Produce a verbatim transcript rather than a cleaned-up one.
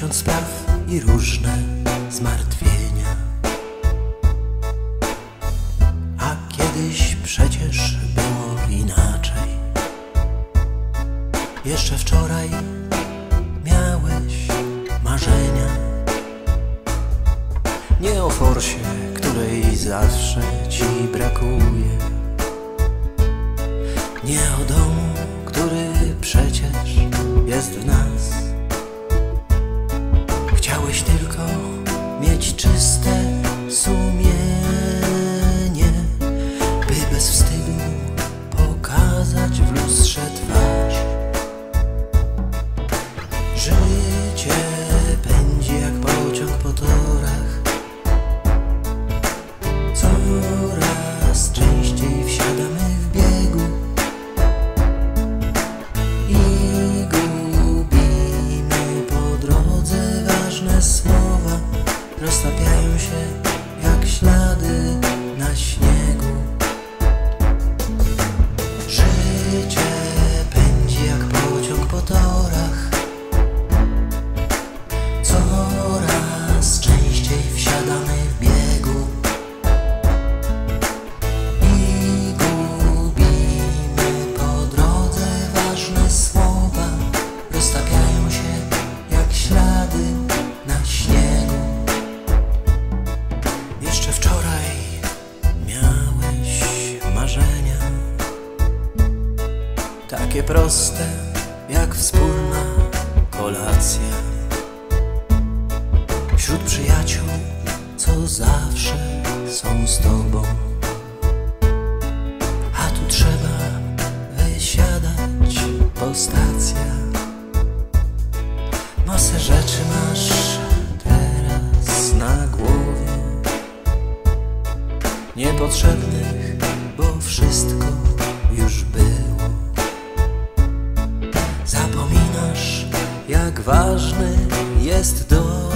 tysiąc spraw i różne zmartwienia. A kiedyś przecież było inaczej. Jeszcze wczoraj miałeś marzenia. Nie o forsie, której zawsze ci brakuje. Nie o domu, który przecież jest w nas. Chciałeś tylko mieć czyste sumienie, by bez wstydu pokazać w lustrze twarz. Życie pędzi jak pociąg po torach. Coraz częściej wsiadamy w biegu i gubimy po drodze ważne słowa. Roztapiają się jak ślady na śniegu. Życie pędzi jak pociąg po torach. Coraz częściej wsiadamy w biegu i gubimy po drodze ważne słowa. Roztapiają się jak ślady na śniegu. Jeszcze wczoraj miałeś marzenia, takie proste jak wspólna kolacja wśród przyjaciół, co zawsze są z tobą. A tu trzeba wysiadać po stacjach. Masę rzeczy masz teraz na głowie, niepotrzebnych, bo wszystko już było. Zapominasz, jak ważny jest dom.